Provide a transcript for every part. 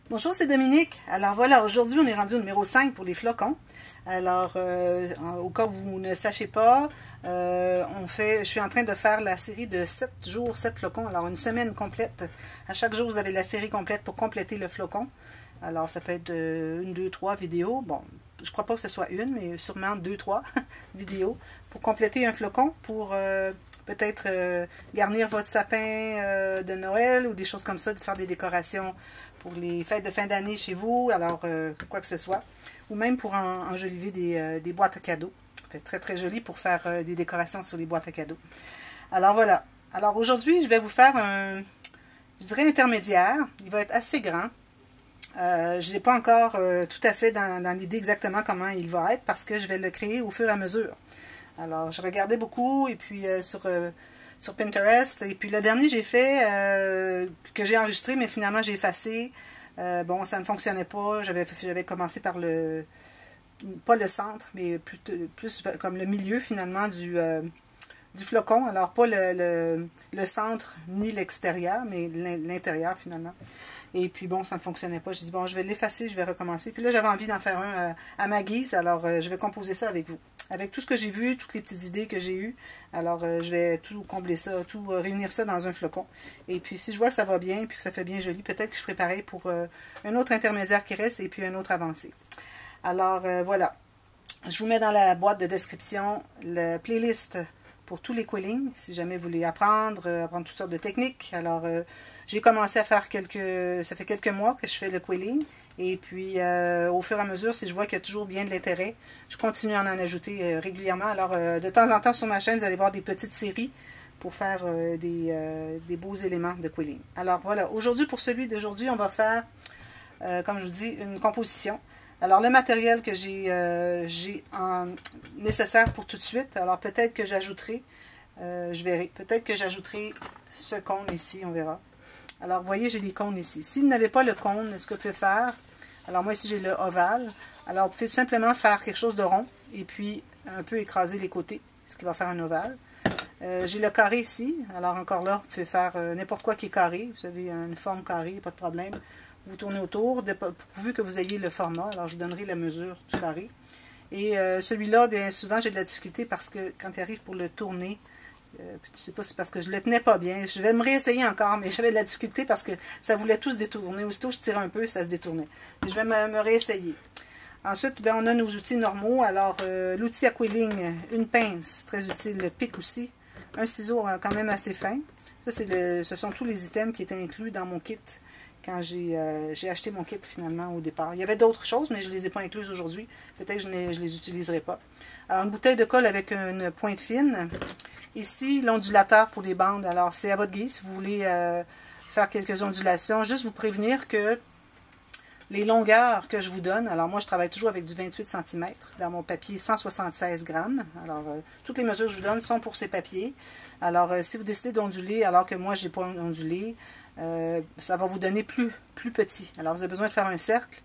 Bonjour, c'est Dominique. Alors voilà, aujourd'hui on est rendu au numéro 5 pour les flocons. Alors, au cas où vous ne sachez pas, je suis en train de faire la série de 7 jours, 7 flocons. Alors, une semaine complète. À chaque jour, vous avez la série complète pour compléter le flocon. Alors, ça peut être une, deux, trois vidéos. Bon, je crois pas que ce soit une, mais sûrement deux, trois vidéos pour compléter un flocon, pour peut-être garnir votre sapin de Noël ou des choses comme ça, de faire des décorations pour les fêtes de fin d'année chez vous, alors quoi que ce soit, ou même pour enjoliver des boîtes à cadeaux. Ça fait très très joli pour faire des décorations sur les boîtes à cadeaux. Alors voilà. Alors aujourd'hui, je vais vous faire je dirais intermédiaire. Il va être assez grand. Je n'ai pas encore tout à fait dans l'idée exactement comment il va être, parce que je vais le créer au fur et à mesure. Alors, je regardais beaucoup, et puis sur Pinterest, et puis le dernier j'ai fait, que j'ai enregistré, mais finalement j'ai effacé. Bon, ça ne fonctionnait pas. J'avais commencé par pas le centre, mais plus comme le milieu finalement du flocon. Alors, pas le centre ni l'extérieur, mais l'intérieur finalement. Et puis bon, ça ne fonctionnait pas. Je dis bon, je vais l'effacer, je vais recommencer. Puis là, j'avais envie d'en faire un à ma guise, alors je vais composer ça avec vous. Avec tout ce que j'ai vu, toutes les petites idées que j'ai eues. Alors, je vais tout combler ça, tout réunir ça dans un flocon. Et puis, si je vois que ça va bien, puis que ça fait bien joli, peut-être que je ferai pareil pour un autre intermédiaire qui reste et puis un autre avancé. Alors, voilà. Je vous mets dans la boîte de description la playlist pour tous les quillings, si jamais vous voulez apprendre toutes sortes de techniques. Alors, j'ai commencé à faire ça fait quelques mois que je fais le quilling. Et puis, au fur et à mesure, si je vois qu'il y a toujours bien de l'intérêt, je continue à en ajouter régulièrement. Alors, de temps en temps, sur ma chaîne, vous allez voir des petites séries pour faire des beaux éléments de quilling. Alors, voilà. Aujourd'hui, pour celui d'aujourd'hui, on va faire, comme je vous dis, une composition. Alors, le matériel que j'ai nécessaire pour tout de suite, alors peut-être que j'ajouterai, je verrai, peut-être que j'ajouterai ce cône ici, on verra. Alors, vous voyez, j'ai les cônes ici. Si vous n'avez pas le cône, ce que vous pouvez faire, alors moi ici j'ai le ovale, alors vous pouvez simplement faire quelque chose de rond, et puis un peu écraser les côtés, ce qui va faire un ovale. J'ai le carré ici, alors encore là, vous pouvez faire n'importe quoi qui est carré, vous avez une forme carrée, pas de problème. Vous tournez autour, pourvu que vous ayez le format, alors je vous donnerai la mesure du carré. Et celui-là, bien souvent, j'ai de la difficulté parce que quand il arrive pour le tourner, je ne sais pas si c'est parce que je ne le tenais pas bien. Je vais me réessayer encore, mais j'avais de la difficulté parce que ça voulait tout se détourner. Aussitôt je tirais un peu, ça se détournait. Mais je vais me réessayer. Ensuite, bien, on a nos outils normaux. Alors, l'outil à quilling, une pince, très utile, le pic aussi. Un ciseau quand même assez fin. Ça, ce sont tous les items qui étaient inclus dans mon kit quand j'ai acheté mon kit finalement au départ. Il y avait d'autres choses, mais je ne les ai pas incluses aujourd'hui. Peut-être que je ne les utiliserai pas. Alors, une bouteille de colle avec une pointe fine. Ici, l'ondulateur pour les bandes. Alors, c'est à votre guise. Si vous voulez faire quelques ondulations, juste vous prévenir que les longueurs que je vous donne, alors moi, je travaille toujours avec du 28 cm dans mon papier 176 grammes. Alors, toutes les mesures que je vous donne sont pour ces papiers. Alors, si vous décidez d'onduler alors que moi, je n'ai pas ondulé, ça va vous donner plus petit. Alors, vous avez besoin de faire un cercle.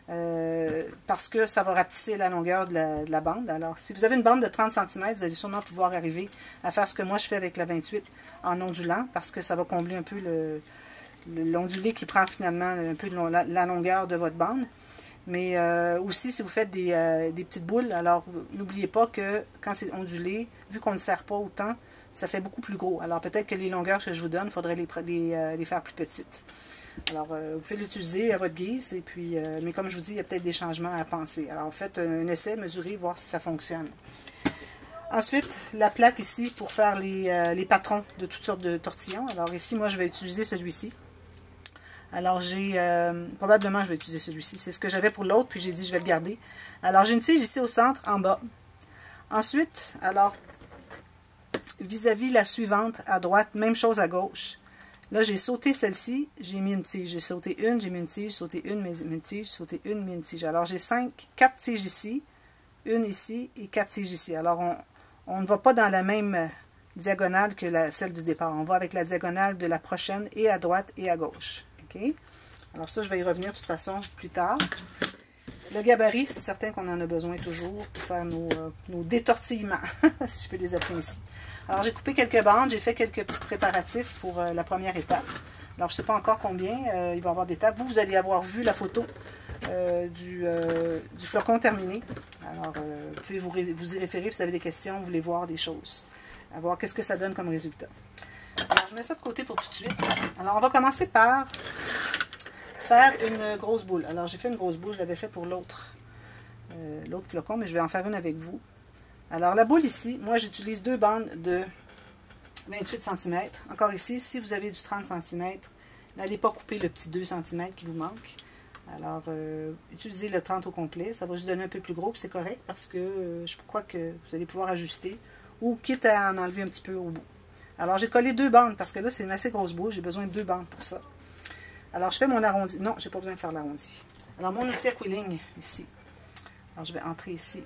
Parce que ça va rapetisser la longueur de la bande. Alors, si vous avez une bande de 30 cm, vous allez sûrement pouvoir arriver à faire ce que moi je fais avec la 28 en ondulant, parce que ça va combler un peu l'ondulé qui prend finalement un peu la longueur de votre bande. Mais aussi, si vous faites des petites boules, alors n'oubliez pas que quand c'est ondulé, vu qu'on ne serre pas autant, ça fait beaucoup plus gros. Alors peut-être que les longueurs que je vous donne, il faudrait les faire plus petites. Alors, vous pouvez l'utiliser à votre guise, et puis, mais comme je vous dis, il y a peut-être des changements à penser. Alors, faites un essai, mesurez, voir si ça fonctionne. Ensuite, la plaque ici pour faire les patrons de toutes sortes de tortillons. Alors ici, moi, je vais utiliser celui-ci. Alors, probablement, je vais utiliser celui-ci. C'est ce que j'avais pour l'autre, puis j'ai dit, je vais le garder. Alors, j'ai une tige ici au centre, en bas. Ensuite, alors, vis-à-vis la suivante, à droite, même chose à gauche. Là, j'ai sauté celle-ci, j'ai mis une tige. J'ai sauté une, j'ai mis une tige, sauté une, mis une tige, sauté une, mis une tige. Alors, j'ai 4 tiges ici, une ici et 4 tiges ici. Alors, on ne va pas dans la même diagonale que celle du départ. On va avec la diagonale de la prochaine et à droite et à gauche. OK? Alors, ça, je vais y revenir de toute façon plus tard. Le gabarit, c'est certain qu'on en a besoin toujours pour faire nos détortillements, si je peux les appeler ainsi. Alors, j'ai coupé quelques bandes, j'ai fait quelques petits préparatifs pour la première étape. Alors, je ne sais pas encore combien il va y avoir d'étapes. Vous allez avoir vu la photo du flocon terminé. Alors, vous pouvez vous y référer si vous avez des questions, vous voulez voir des choses. À voir qu'est-ce que ça donne comme résultat. Alors, je mets ça de côté pour tout de suite. Alors, on va commencer par faire une grosse boule. Alors, j'ai fait une grosse boule, je l'avais fait pour l'autre flocon, mais je vais en faire une avec vous. Alors, la boule ici, moi, j'utilise 2 bandes de 28 cm. Encore ici, si vous avez du 30 cm, n'allez pas couper le petit 2 cm qui vous manque. Alors, utilisez le 30 au complet. Ça va juste donner un peu plus gros, puis c'est correct parce que je crois que vous allez pouvoir ajuster ou quitte à en enlever un petit peu au bout. Alors, j'ai collé 2 bandes parce que là, c'est une assez grosse boule. J'ai besoin de 2 bandes pour ça. Alors, je fais mon arrondi. Non, je n'ai pas besoin de faire l'arrondi. Alors, mon outil à quilling ici. Alors, je vais entrer ici.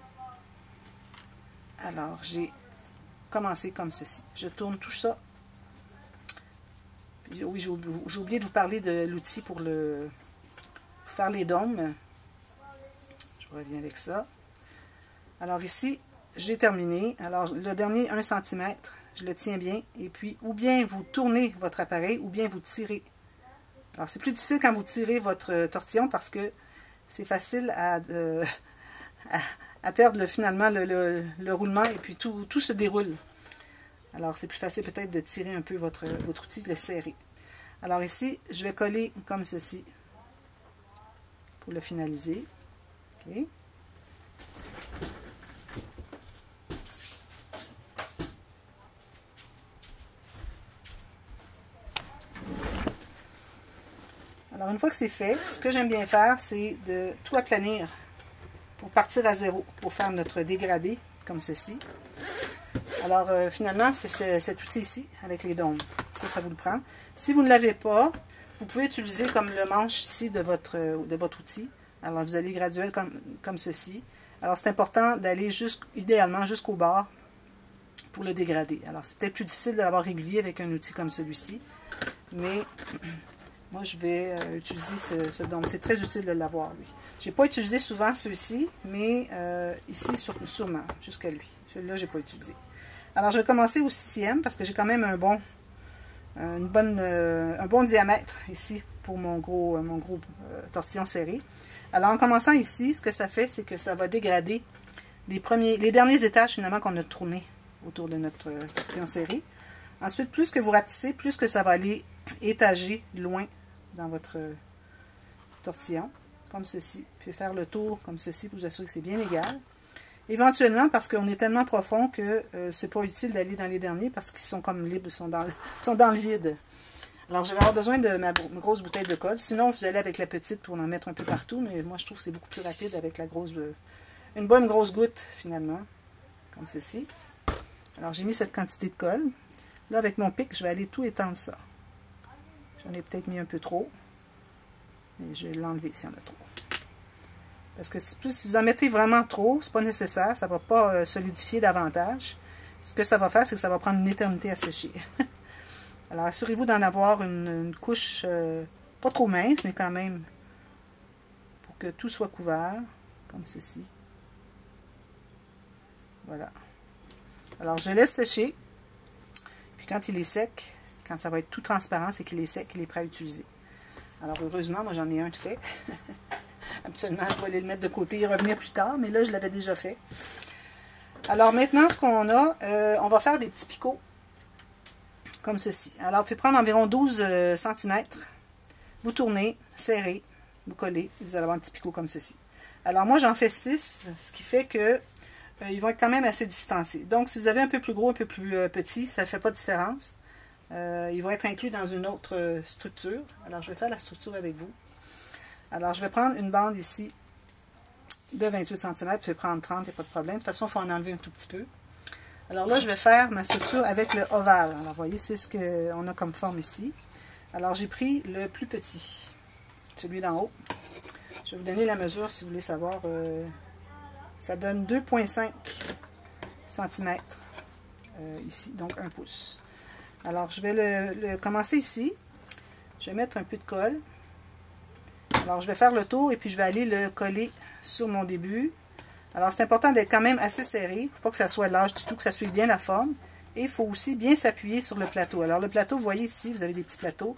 Alors, j'ai commencé comme ceci. Je tourne tout ça. Oui, j'ai oublié de vous parler de l'outil pour faire les dômes. Je reviens avec ça. Alors, ici, j'ai terminé. Alors, le dernier 1 cm, je le tiens bien. Et puis, ou bien vous tournez votre appareil, ou bien vous tirez. Alors, c'est plus difficile quand vous tirez votre tortillon parce que c'est facile à perdre finalement le roulement et puis tout se déroule. Alors, c'est plus facile peut-être de tirer un peu votre outil, de le serrer. Alors ici, je vais coller comme ceci pour le finaliser. Okay. Alors, une fois que c'est fait, ce que j'aime bien faire, c'est de tout aplanir pour partir à zéro, pour faire notre dégradé, comme ceci. Alors, finalement, c'est cet outil ici, avec les dômes. Ça vous le prend. Si vous ne l'avez pas, vous pouvez utiliser comme le manche ici de votre outil. Alors, vous allez graduel comme ceci. Alors, c'est important d'aller idéalement jusqu'au bord pour le dégrader. Alors, c'est peut-être plus difficile de l'avoir régulier avec un outil comme celui-ci, mais moi, je vais utiliser ce dôme. C'est très utile de l'avoir, lui. Je n'ai pas utilisé souvent ceux-ci, mais ici, sûrement, jusqu'à lui. Celui-là, je n'ai pas utilisé. Alors, je vais commencer au 6e, parce que j'ai quand même un bon diamètre ici pour mon gros tortillon serré. Alors, en commençant ici, ce que ça fait, c'est que ça va dégrader les derniers étages, finalement, qu'on a tournés autour de notre tortillon serré. Ensuite, plus que vous rapetissez, plus que ça va aller étager loin dans votre tortillon, comme ceci. Puis faire le tour comme ceci pour vous assurer que c'est bien égal. Éventuellement, parce qu'on est tellement profond que c'est pas utile d'aller dans les derniers parce qu'ils sont comme libres, sont dans le vide. Alors, je vais avoir besoin de ma grosse bouteille de colle. Sinon, vous allez avec la petite pour en mettre un peu partout, mais moi, je trouve que c'est beaucoup plus rapide avec une bonne grosse goutte, finalement, comme ceci. Alors, j'ai mis cette quantité de colle. Là, avec mon pic, je vais aller tout étendre ça. J'en ai peut-être mis un peu trop, mais je vais l'enlever s'il y en a trop. Parce que si vous en mettez vraiment trop, c'est pas nécessaire, ça ne va pas solidifier davantage. Ce que ça va faire, c'est que ça va prendre une éternité à sécher. Alors, assurez-vous d'en avoir une couche pas trop mince, mais quand même pour que tout soit couvert, comme ceci. Voilà. Alors, je laisse sécher. Puis quand il est sec, quand ça va être tout transparent, c'est qu'il est sec, il est prêt à utiliser. Alors, heureusement, moi, j'en ai un de fait. Absolument, je vais aller le mettre de côté et revenir plus tard, mais là, je l'avais déjà fait. Alors, maintenant, ce qu'on a, on va faire des petits picots comme ceci. Alors, vous pouvez prendre environ 12 cm. Vous tournez, serrez, vous collez, et vous allez avoir un petit picot comme ceci. Alors, moi, j'en fais 6, ce qui fait que ils vont être quand même assez distancés. Donc, si vous avez un peu plus gros, un peu plus petit, ça ne fait pas de différence. Ils vont être inclus dans une autre structure. Alors, je vais faire la structure avec vous. Alors, je vais prendre une bande ici de 28 cm. Vous pouvez prendre 30, il n'y a pas de problème. De toute façon, il faut en enlever un tout petit peu. Alors là, je vais faire ma structure avec le ovale. Alors, vous voyez, c'est ce qu'on a comme forme ici. Alors, j'ai pris le plus petit, celui d'en haut. Je vais vous donner la mesure si vous voulez savoir. Ça donne 2,5 cm ici, donc 1 pouce. Alors, je vais le commencer ici. Je vais mettre un peu de colle. Alors, je vais faire le tour et puis je vais aller le coller sur mon début. Alors, c'est important d'être quand même assez serré. Il ne faut pas que ça soit large du tout, que ça suive bien la forme. Et il faut aussi bien s'appuyer sur le plateau. Alors, le plateau, vous voyez ici, vous avez des petits plateaux.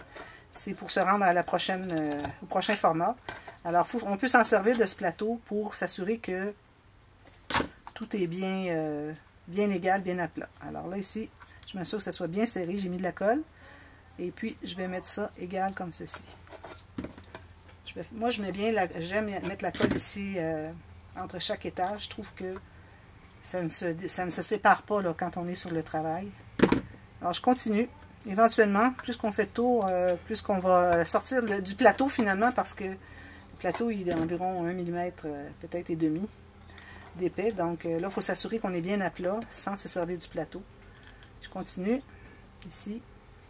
c'est pour se rendre à la prochaine, au prochain format. Alors, on peut s'en servir de ce plateau pour s'assurer que tout est bien, bien égal, bien à plat. Alors là, ici, je m'assure que ça soit bien serré. J'ai mis de la colle. Et puis, je vais mettre ça égal comme ceci. Moi, j'aime mettre la colle ici entre chaque étage. Je trouve que ça ne se sépare pas là, quand on est sur le travail. Alors, je continue. Éventuellement, plus qu'on fait de tour, plus qu'on va sortir du plateau finalement, parce que le plateau, il est environ 1 mm, peut-être et demi d'épais. Donc là, il faut s'assurer qu'on est bien à plat, sans se servir du plateau. Je continue, ici.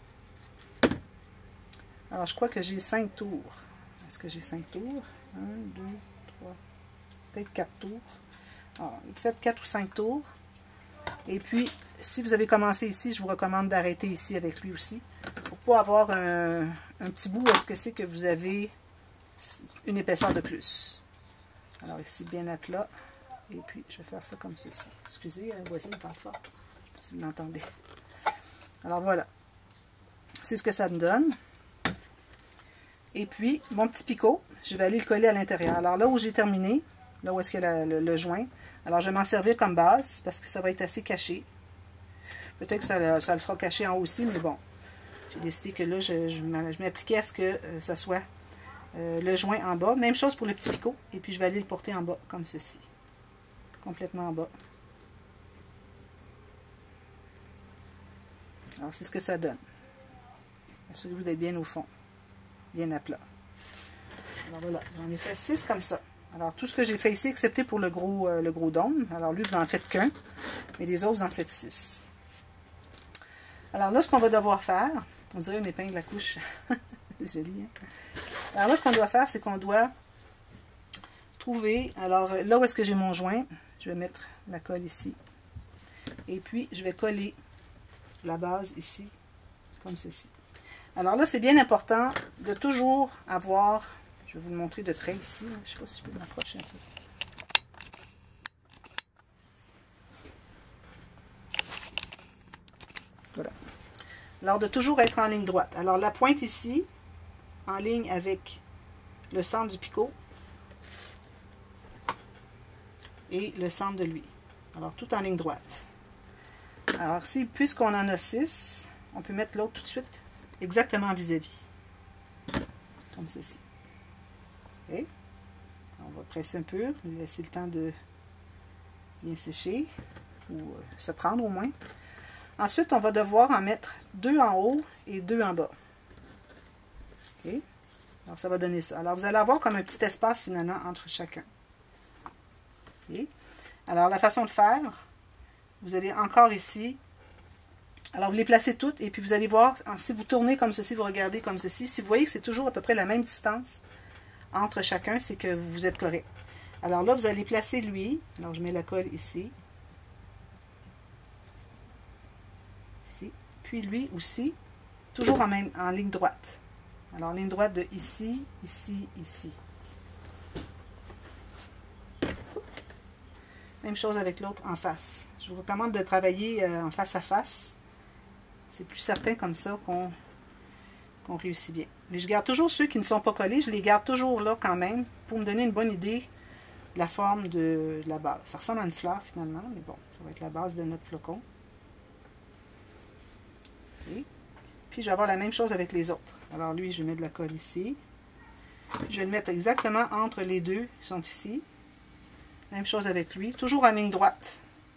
Alors, je crois que j'ai 5 tours. Est-ce que j'ai 5 tours? 1, 2, 3, peut-être 4 tours. Alors, vous faites 4 ou 5 tours. Et puis, si vous avez commencé ici, je vous recommande d'arrêter ici avec lui aussi, pour pas avoir un petit bout où est-ce que c'est que vous avez une épaisseur de plus. Alors ici, bien à plat. Et puis, je vais faire ça comme ceci. Excusez, un voisin parle fort. Je ne sais pas si vous l'entendez. Alors voilà. C'est ce que ça me donne. Et puis, mon petit picot, je vais aller le coller à l'intérieur. Alors là où j'ai terminé, là où est-ce qu'il y a le joint, alors je vais m'en servir comme base parce que ça va être assez caché. Peut-être que ça le sera caché en haut aussi, mais bon. J'ai décidé que là, je m'appliquais à ce que ça soit le joint en bas. Même chose pour le petit picot. Et puis je vais aller le porter en bas, comme ceci. Complètement en bas. Alors c'est ce que ça donne. Assurez-vous d'être bien au fond. Bien à plat. Alors voilà, j'en ai fait 6 comme ça. Alors, tout ce que j'ai fait ici, excepté pour le gros dôme. Alors, lui, vous n'en faites qu'un. Mais les autres, vous en faites 6. Alors là, ce qu'on va devoir faire, on dirait une épingle à couche. C'est joli, hein? Alors là, ce qu'on doit faire, c'est qu'on doit trouver... Alors, là où est-ce que j'ai mon joint, je vais mettre la colle ici. Et puis, je vais coller la base ici, comme ceci. Alors là, c'est bien important de toujours avoir... Je vais vous le montrer de près ici. Je ne sais pas si je peux m'approcher un peu. Voilà. Alors, de toujours être en ligne droite. Alors, la pointe ici, en ligne avec le centre du picot et le centre de lui. Alors, tout en ligne droite. Alors, ici, puisqu'on en a 6, on peut mettre l'autre tout de suite exactement vis-à-vis. Comme ceci. Okay. On va presser un peu, lui laisser le temps de bien sécher, ou se prendre au moins. Ensuite, on va devoir en mettre 2 en haut et 2 en bas. Okay. Alors, ça va donner ça. Alors, vous allez avoir comme un petit espace finalement entre chacun. Okay. Alors, la façon de faire, vous allez encore ici. Alors, vous les placez toutes et puis vous allez voir, si vous tournez comme ceci, vous regardez comme ceci, si vous voyez que c'est toujours à peu près la même distance entre chacun, c'est que vous êtes correct. Alors là, vous allez placer lui. Alors, je mets la colle ici. Ici. Puis lui aussi, toujours en ligne droite. Alors, ligne droite de ici, ici, ici. Même chose avec l'autre en face. Je vous recommande de travailler en face à face. C'est plus certain comme ça qu'on réussit bien. Mais je garde toujours ceux qui ne sont pas collés, je les garde toujours là quand même pour me donner une bonne idée de la forme de la base. Ça ressemble à une fleur finalement, mais bon, ça va être la base de notre flocon. Okay. Puis je vais avoir la même chose avec les autres. Alors lui, je vais mettre de la colle ici. Je vais le mettre exactement entre les deux qui sont ici. Même chose avec lui, toujours en ligne droite.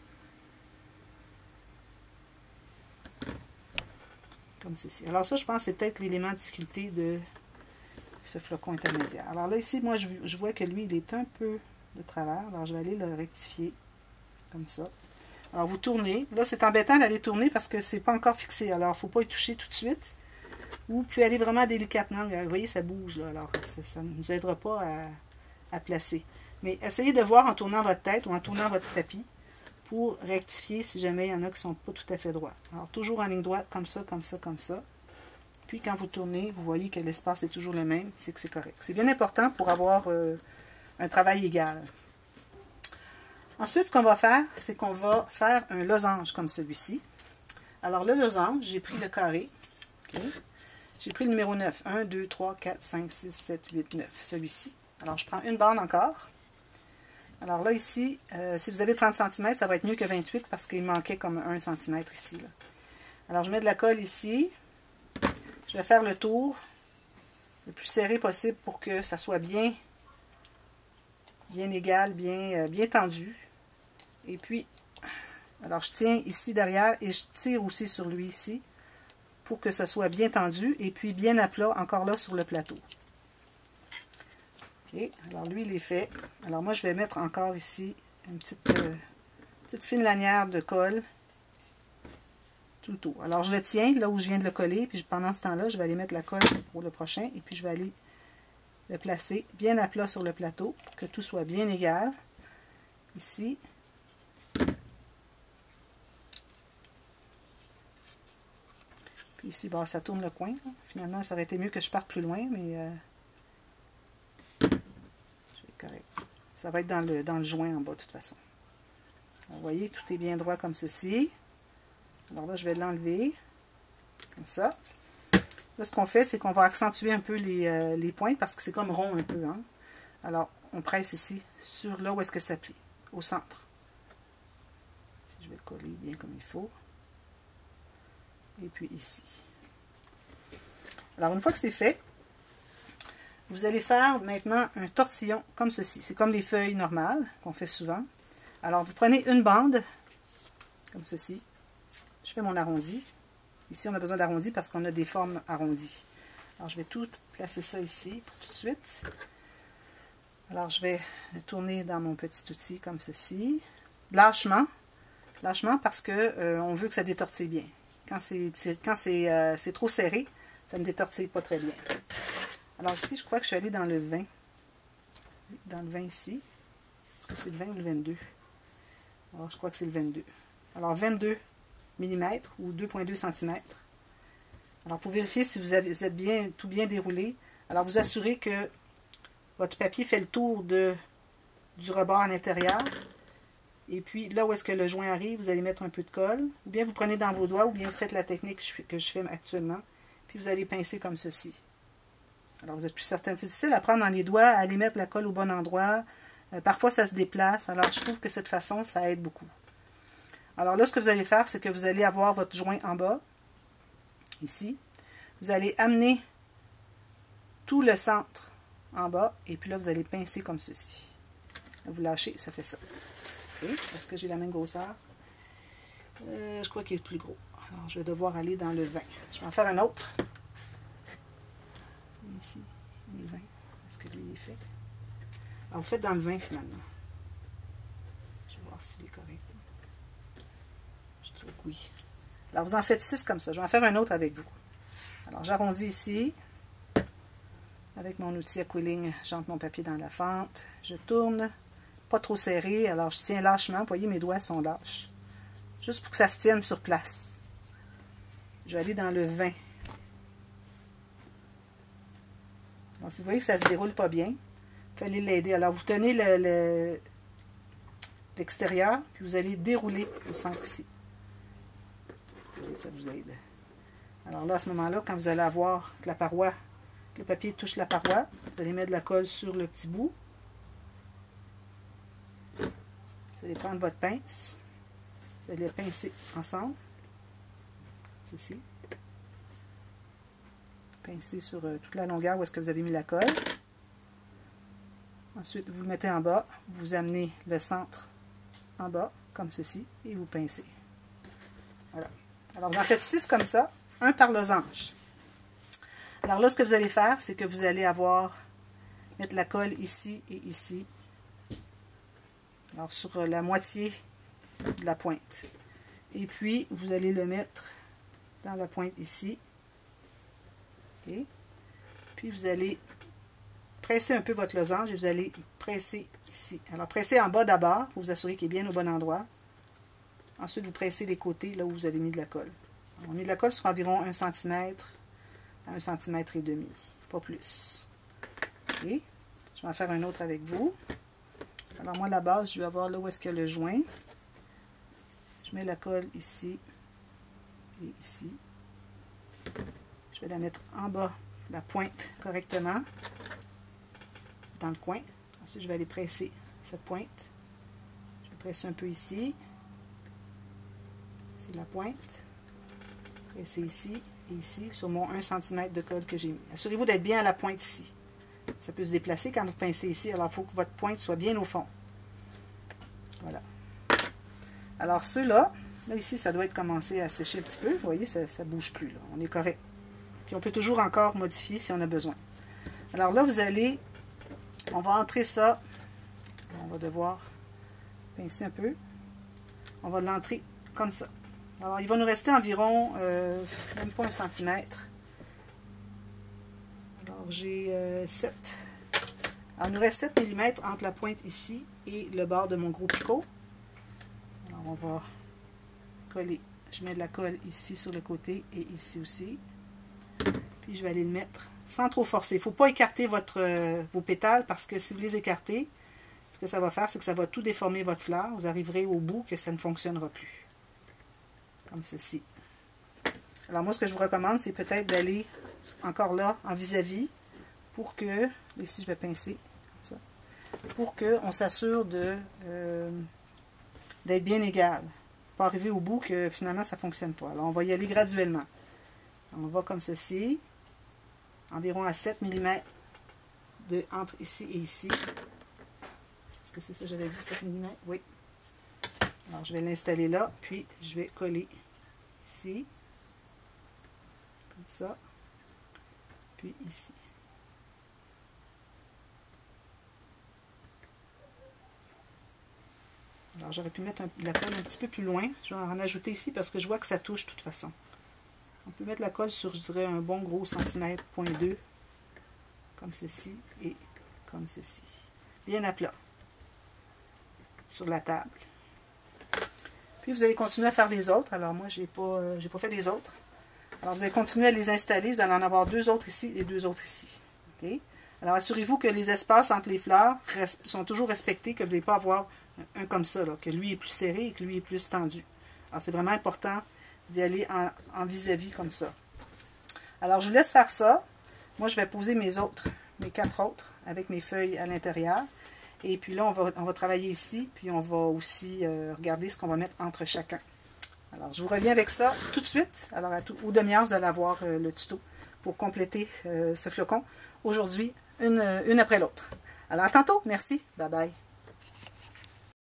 Comme ceci. Alors ça, je pense que c'est peut-être l'élément de difficulté de ce flocon intermédiaire. Alors là, ici, moi, je vois que lui, il est un peu de travers. Alors, je vais aller le rectifier. Comme ça. Alors, vous tournez. Là, c'est embêtant d'aller tourner parce que c'est pas encore fixé. Alors, il ne faut pas y toucher tout de suite. Ou vous pouvez aller vraiment délicatement. Vous voyez, ça bouge. Là. Alors, ça ne nous aidera pas à placer. Mais essayez de voir en tournant votre tête ou en tournant votre tapis pour rectifier si jamais il y en a qui ne sont pas tout à fait droits. Alors, toujours en ligne droite, comme ça, comme ça, comme ça. Puis, quand vous tournez, vous voyez que l'espace est toujours le même, c'est que c'est correct. C'est bien important pour avoir un travail égal. Ensuite, ce qu'on va faire, c'est qu'on va faire un losange comme celui-ci. Alors, le losange, j'ai pris le carré. Okay. J'ai pris le numéro 9. 1, 2, 3, 4, 5, 6, 7, 8, 9. Celui-ci. Alors, je prends une bande encore. Alors là, ici, si vous avez 30 cm, ça va être mieux que 28 parce qu'il manquait comme 1 cm ici. Là. Alors, je mets de la colle ici. Je vais faire le tour le plus serré possible pour que ça soit bien égal, bien tendu. Et puis, alors je tiens ici derrière et je tire aussi sur lui ici pour que ce soit bien tendu et puis bien à plat encore là sur le plateau. Ok, alors lui il est fait. Alors moi je vais mettre encore ici une petite fine lanière de colle tout autour. Alors je le tiens là où je viens de le coller, puis pendant ce temps-là, je vais aller mettre la colle pour le prochain et puis je vais aller le placer bien à plat sur le plateau pour que tout soit bien égal. Ici. Puis ici, bon, ça tourne le coin. Là. Finalement, ça aurait été mieux que je parte plus loin, mais c'est correct. Ça va être dans le joint en bas de toute façon. Alors, vous voyez, tout est bien droit comme ceci. Alors là, je vais l'enlever, comme ça. Là, ce qu'on fait, c'est qu'on va accentuer un peu les pointes parce que c'est comme rond un peu. Hein? Alors, on presse ici, sur là où est-ce que ça plie, au centre. Je vais le coller bien comme il faut. Et puis ici. Alors, une fois que c'est fait, vous allez faire maintenant un tortillon comme ceci. C'est comme les feuilles normales qu'on fait souvent. Alors, vous prenez une bande, comme ceci. Je fais mon arrondi. Ici, on a besoin d'arrondi parce qu'on a des formes arrondies. Alors, je vais tout placer ça ici pour tout de suite. Alors, je vais tourner dans mon petit outil comme ceci. Lâchement. Lâchement parce que on veut que ça détortille bien. Quand c'est trop serré, ça ne détortille pas très bien. Alors ici, je crois que je suis allée dans le 20. Dans le 20 ici. Est-ce que c'est le 20 ou le 22? Alors, je crois que c'est le 22. Alors, 22 mm ou 2,2 cm. Alors, pour vérifier si vous êtes tout bien déroulé, alors vous assurez que votre papier fait le tour du rebord à l'intérieur. Et puis, là où est-ce que le joint arrive, vous allez mettre un peu de colle. Ou bien vous prenez dans vos doigts, ou bien vous faites la technique que je fais actuellement. Puis, vous allez pincer comme ceci. Alors, vous êtes plus certain. C'est difficile à prendre dans les doigts, à aller mettre la colle au bon endroit. Parfois, ça se déplace. Alors, je trouve que cette façon, ça aide beaucoup. Alors là, ce que vous allez faire, c'est que vous allez avoir votre joint en bas, ici. Vous allez amener tout le centre en bas, et puis là, vous allez pincer comme ceci. Là, vous lâchez, ça fait ça. Okay. Est-ce que j'ai la même grosseur? Je crois qu'il est plus gros. Alors, je vais devoir aller dans le 20. Je vais en faire un autre. Ici, il est 20. Est-ce que lui, il est fait? Alors, vous faites dans le 20, finalement. Je vais voir s'il est correct. Je dirais que oui. Alors, vous en faites 6 comme ça. Je vais en faire un autre avec vous. Alors, j'arrondis ici. Avec mon outil à quilling, j'entre mon papier dans la fente. Je tourne. Pas trop serré. Alors, je tiens lâchement. Vous voyez, mes doigts sont lâches. Juste pour que ça se tienne sur place. Je vais aller dans le 20. Donc, si vous voyez que ça ne se déroule pas bien, il fallait l'aider. Alors, vous tenez l'extérieur, puis vous allez dérouler au centre ici. Ça vous aide. Alors là, à ce moment-là, quand vous allez avoir que la paroi, que le papier touche la paroi, vous allez mettre de la colle sur le petit bout. Vous allez prendre votre pince. Vous allez pincer ensemble. Ceci. Pincer sur toute la longueur où est-ce que vous avez mis la colle. Ensuite, vous le mettez en bas. Vous amenez le centre en bas, comme ceci, et vous pincez. Voilà. Alors, vous en faites 6 comme ça, un par losange. Alors là, ce que vous allez faire, c'est que vous allez mettre la colle ici et ici. Alors, sur la moitié de la pointe. Et puis, vous allez le mettre dans la pointe ici. Okay. Puis, vous allez presser un peu votre losange et vous allez presser ici. Alors, pressez en bas d'abord pour vous assurer qu'il est bien au bon endroit. Ensuite, vous pressez les côtés là où vous avez mis de la colle. On a mis de la colle sur environ 1 cm à 1 cm et demi, pas plus. Okay. Je vais en faire un autre avec vous. Alors moi, la base, je vais avoir là où est-ce qu'il y a le joint. Je mets la colle ici et ici. Je vais la mettre en bas de la pointe correctement, dans le coin. Ensuite, je vais aller presser cette pointe. Je vais presser un peu ici. C'est la pointe. Presser ici et ici, sur mon 1 cm de colle que j'ai mis. Assurez-vous d'être bien à la pointe ici. Ça peut se déplacer quand vous pincez ici, alors il faut que votre pointe soit bien au fond. Voilà. Alors ceux-là, là ici, ça doit être commencé à sécher un petit peu. Vous voyez, ça ne bouge plus. Là. On est correct. Puis on peut toujours encore modifier si on a besoin. Alors là, vous allez, on va entrer ça. On va devoir pincer un peu. On va l'entrer comme ça. Alors, il va nous rester environ, même pas 1 centimètre. Alors, j'ai 7. Alors, il nous reste 7 mm entre la pointe ici et le bord de mon gros picot. Alors, on va coller. Je mets de la colle ici sur le côté et ici aussi. Puis, je vais aller le mettre sans trop forcer. Il ne faut pas écarter vos pétales parce que si vous les écartez, ce que ça va faire, c'est que ça va tout déformer votre fleur. Vous arriverez au bout que ça ne fonctionnera plus. Comme ceci. Alors moi, ce que je vous recommande, c'est peut-être d'aller encore là, en vis-à-vis, pour que, ici je vais pincer, comme ça, pour qu'on s'assure d'être bien égal. Pas arriver au bout que finalement ça ne fonctionne pas. Alors on va y aller graduellement. On va comme ceci, environ à 7 mm entre ici et ici. Est-ce que c'est ça, j'avais dit 7 mm? Oui. Alors, je vais l'installer là, puis je vais coller ici, comme ça, puis ici. Alors, j'aurais pu mettre la colle un petit peu plus loin. Je vais en ajouter ici parce que je vois que ça touche de toute façon. On peut mettre la colle sur, je dirais, un bon gros centimètre, 0.2, comme ceci et comme ceci. Bien à plat, sur la table. Puis vous allez continuer à faire les autres. Alors moi, j'ai pas fait les autres. Alors vous allez continuer à les installer. Vous allez en avoir 2 autres ici et 2 autres ici. Okay? Alors assurez-vous que les espaces entre les fleurs sont toujours respectés, que vous ne voulez pas avoir un comme ça, là, que lui est plus serré et que lui est plus tendu. Alors c'est vraiment important d'y aller en vis-à-vis comme ça. Alors je vous laisse faire ça. Moi je vais poser mes 4 autres avec mes feuilles à l'intérieur. Et puis là, on va travailler ici, puis on va aussi regarder ce qu'on va mettre entre chacun. Alors, je vous reviens avec ça tout de suite. Alors, aux demi-heures, vous allez avoir le tuto pour compléter ce flocon. Aujourd'hui, une après l'autre. Alors, à tantôt. Merci. Bye bye.